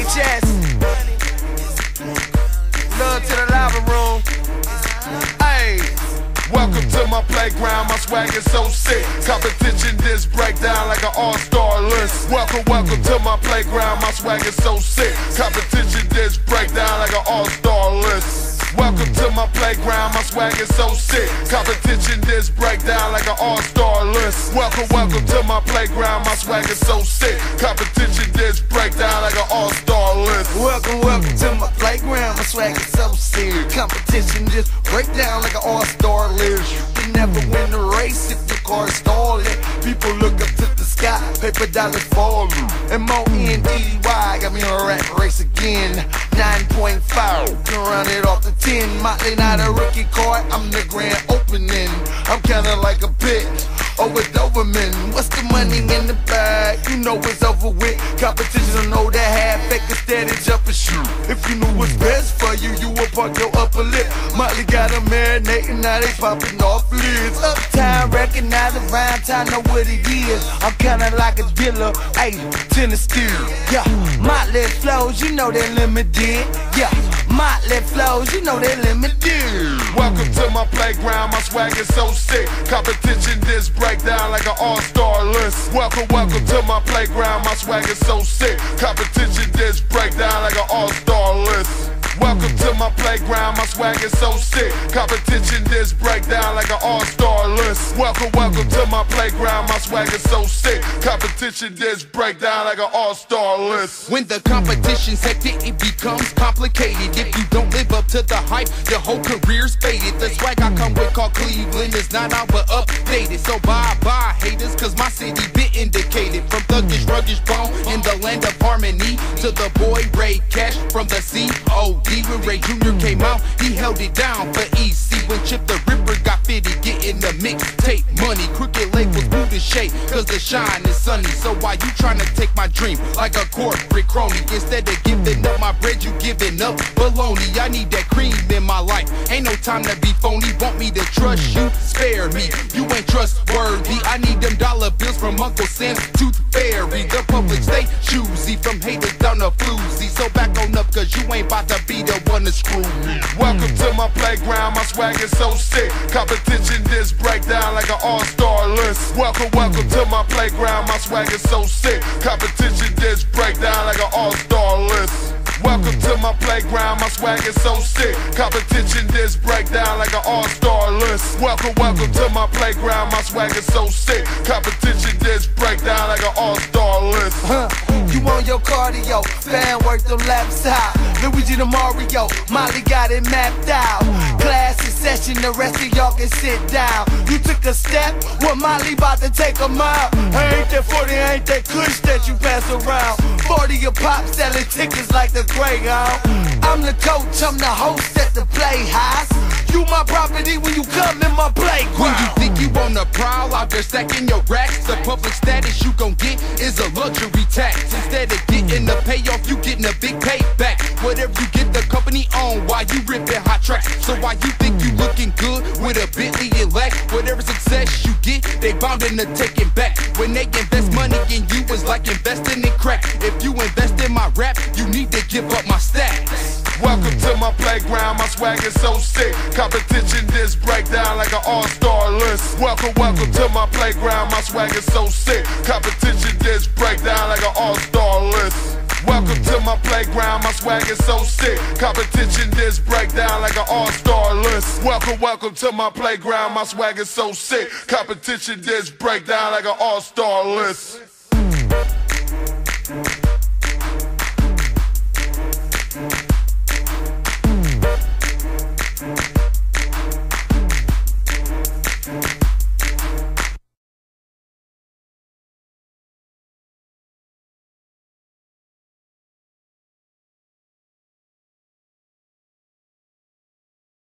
HS. Love to the lava room. Hey. Welcome to my playground, my swag is so sick. Competition this breakdown like an all-star list. Welcome to my playground, my swag is so sick. Competition this breakdown like an all-star list. Welcome to my playground, my swag is so sick. Competition this breakdown like an all-star list. Welcome to my playground, my swag is so sick. Competition this breakdown like an all-star list. Welcome to my playground, my swag is so sick. Competition just breakdown like an all-star list. You can never win the race if your car is stalling. People look up to the sky, paper dollars falling. M-O-N-E-Y got me on a rat race again. 9.5, can run it off the 10. Motley not a rookie card, I'm the grand opening. I'm kinda like a pit over Doberman. What's the money in the bag? You know it's over with. Competition don't know that half fake a steady jump and shoot. If you knew what's best for you, you would park your upper lip. Motley got them marinating, now they popping off lids. Uptown, recognize the rhyme time, know what it is. I'm kinda like a dealer, ayy, Tennessee. Yeah, Motley flows, you know they're limited. Yeah, Motley flows, you know they're limited. Welcome to my playground, my swag is so sick. Competition this breakdown like an all-star list. Welcome to my playground, my swag is so sick. Competition this breakdown like an all-star list. Welcome to my playground, my swag is so sick. Competition this breakdown like an all-star list. Welcome to my playground, my swag is so sick. Competition this breakdown like an all-star list. When the competition's hectic, it becomes complicated. If you don't live up to the hype, your whole career's faded. The swag I come with called Cleveland is not out but updated. So bye-bye haters, cause my city been indicated. From thuggish, ruggish bone in the land of harmony to the boy Ray Cash from the C.O.D. When Ray Jr. came out, he held it down for EC. When Chip the Ripper got fitted, getting the mixtape money. Crooked labels move to shade, cause the shine is sunny. So why you tryna take my dream like a corporate crony? Instead of giving up my bread, you giving up baloney. I need that cream in my life, ain't no time to be phony. Want me to trust you? Spare me, you ain't trustworthy. I need them dollar bills from Uncle Sam's Tooth Fairy. The public stay choosy, from haters down to floozy. So back on up, cause you ain't about to be the one to screw me. Welcome to my playground, my swag is so sick. Competition this breakdown like an all-star list. Welcome to my playground, my swag is so sick. Competition this breakdown like an all-star list. Welcome to my playground, my swag is so sick. Competition this breakdown like an all-star list. Welcome to my playground, my swag is so sick. Competition this breakdown like an all-star list. You on your cardio, fan work them laps out. Luigi to Mario, Molly got it mapped out. Class in session, the rest of y'all can sit down. You took a step, well Molly about to take a mile. Ain't that 40, ain't that kush that you pass around. 40 a pop selling tickets like the Greyhound. I'm the coach, I'm the host at the Playhouse. You my property when you come in my playground. When you think you on the prowl, out there stacking your racks, the public status you gon' get is a luxury tax. Instead of getting the payoff, you getting a big payback. Whatever you get the company on, while you ripping hot tracks. So why you think you looking good with a Bentley and lack? Whatever success you get, they bound to take it back. When they invest money in you, it's like investing in crack. If you invest in my rap, you need to give up my stacks. Welcome to my playground, my swag is so sick. Competition this breakdown like an all-star list. Welcome to my playground, my swag is so sick. Competition this breakdown like an all-star list. Welcome to my playground, my swag is so sick. Competition this breakdown like an all-star list. Welcome to my playground, my swag is so sick. Competition this breakdown like an all-star list.